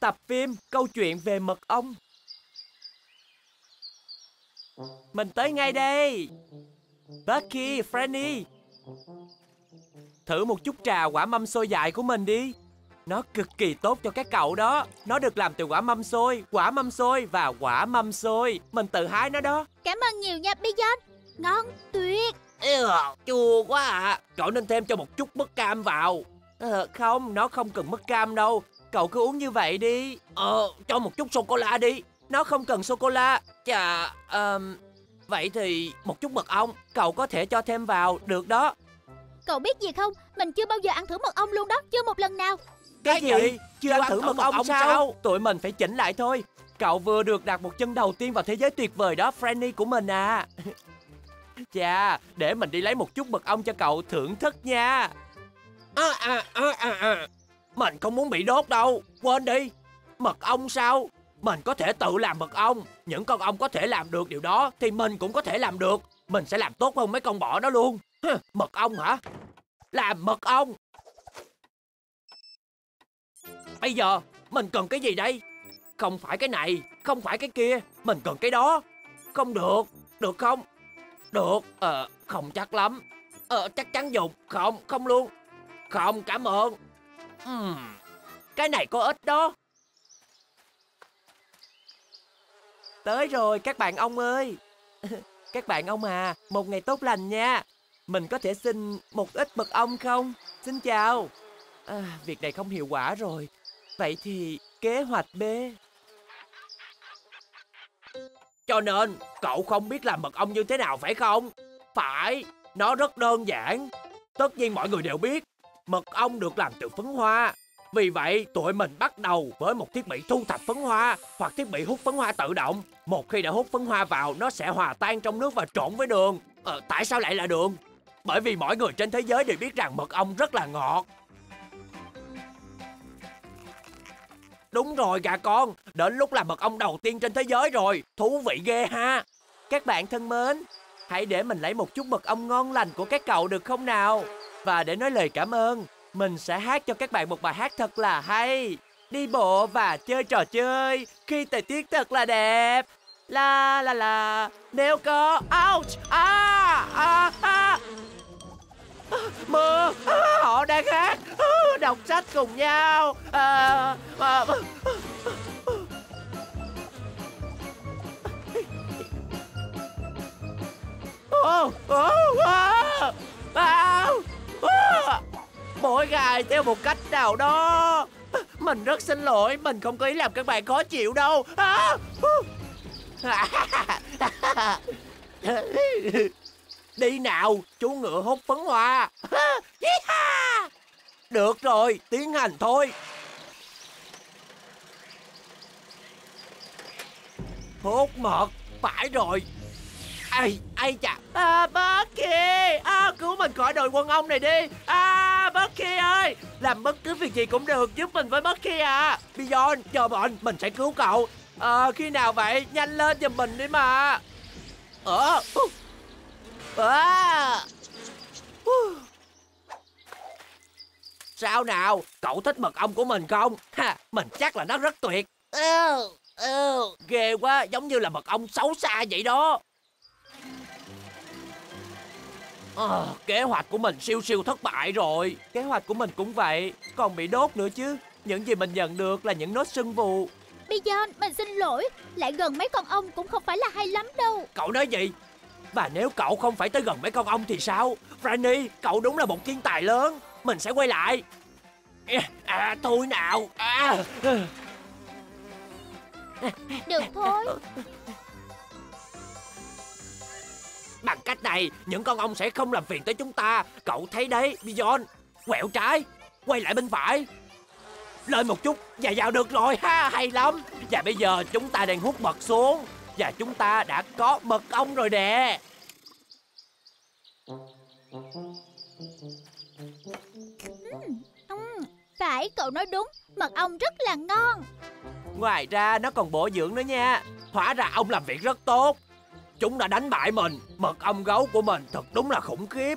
tập phim câu chuyện về mật ong. Mình tới ngay đây. Bucky, Franny, thử một chút trà quả mâm xôi dại của mình đi. Nó cực kỳ tốt cho các cậu đó. Nó được làm từ quả mâm xôi và quả mâm xôi. Mình tự hái nó đó. Cảm ơn nhiều nha Bjorn. Ngon tuyệt. Chua quá à. Cậu nên thêm cho một chút mứt cam vào. Không, nó không cần mứt cam đâu. Cậu cứ uống như vậy đi. Cho một chút sô-cô-la đi. Nó không cần sô-cô-la. Chà, vậy thì một chút mật ong cậu có thể cho thêm vào, được đó. Cậu biết gì không? Mình chưa bao giờ ăn thử mật ong luôn đó, chưa một lần nào. Cái gì? Chưa ăn thử mật ong sao? Tụi mình phải chỉnh lại thôi. Cậu vừa được đặt một chân đầu tiên vào thế giới tuyệt vời đó, Franny của mình à. Chà, để mình đi lấy một chút mật ong cho cậu thưởng thức nha. Mình không muốn bị đốt đâu. Quên đi. Mật ong sao? Mình có thể tự làm mật ong. Những con ong có thể làm được điều đó thì mình cũng có thể làm được. Mình sẽ làm tốt hơn mấy con bọ đó luôn. Mật ong hả? Làm mật ong. Bây giờ mình cần cái gì đây? Không phải cái này, không phải cái kia. Mình cần cái đó. Không được. Được không? Được. Không chắc lắm. Chắc chắn dùng. Không luôn. Không, cảm ơn. Cái này có ích đó. Tới rồi các bạn ong ơi. Các bạn ong à, một ngày tốt lành nha. Mình có thể xin một ít mật ong không? Xin chào. Việc này không hiệu quả rồi. Vậy thì kế hoạch B. Cho nên cậu không biết làm mật ong như thế nào phải không? Phải, nó rất đơn giản. Tất nhiên mọi người đều biết mật ong được làm từ phấn hoa. Vì vậy tụi mình bắt đầu với một thiết bị thu thập phấn hoa hoặc thiết bị hút phấn hoa tự động. Một khi đã hút phấn hoa vào, nó sẽ hòa tan trong nước và trộn với đường. Tại sao lại là đường? Bởi vì mọi người trên thế giới đều biết rằng mật ong rất là ngọt. Đúng rồi gà con, đến lúc làm mật ong đầu tiên trên thế giới rồi. Thú vị ghê ha. Các bạn thân mến, hãy để mình lấy một chút mật ong ngon lành của các cậu được không nào? Và để nói lời cảm ơn, mình sẽ hát cho các bạn một bài hát thật là hay. Đi bộ và chơi trò chơi khi thời tiết thật là đẹp. La la la. Nếu có ouch, mưa, họ đang hát, đọc sách cùng nhau. Mỗi ngày theo một cách nào đó. Mình rất xin lỗi, mình không có ý làm các bạn khó chịu đâu. Đi nào, chú ngựa hút phấn hoa. Được rồi, tiến hành thôi. Hút mật, phải rồi. Ây chà. Bucky, cứu mình khỏi đội quân ong này đi. Bucky ơi, làm bất cứ việc gì cũng được, giúp mình với Bucky à. Bjorn, chờ mình sẽ cứu cậu. Khi nào vậy? Nhanh lên giùm mình đi mà. Sao nào, cậu thích mật ong của mình không? Mình chắc là nó rất tuyệt. Ghê quá, giống như là mật ong xấu xa vậy đó. Kế hoạch của mình siêu thất bại rồi. Kế hoạch của mình cũng vậy, còn bị đốt nữa chứ. Những gì mình nhận được là những nốt sưng vù. Bjorn, mình xin lỗi. Lại gần mấy con ong cũng không phải là hay lắm đâu. Cậu nói gì? Và nếu cậu không phải tới gần mấy con ong thì sao? Franny, cậu đúng là một thiên tài lớn. Mình sẽ quay lại. Thôi nào. Được thôi. Bằng cách này, những con ong sẽ không làm phiền tới chúng ta. Cậu thấy đấy, Bjorn. Quẹo trái, quay lại bên phải. Lên một chút và vào được rồi ha, hay lắm. Và bây giờ chúng ta đang hút mật xuống. Và chúng ta đã có mật ong rồi nè. Phải, cậu nói đúng. Mật ong rất là ngon. Ngoài ra nó còn bổ dưỡng nữa nha. Hóa ra ong làm việc rất tốt. Chúng đã đánh bại mình. Mật ong gấu của mình thật đúng là khủng khiếp.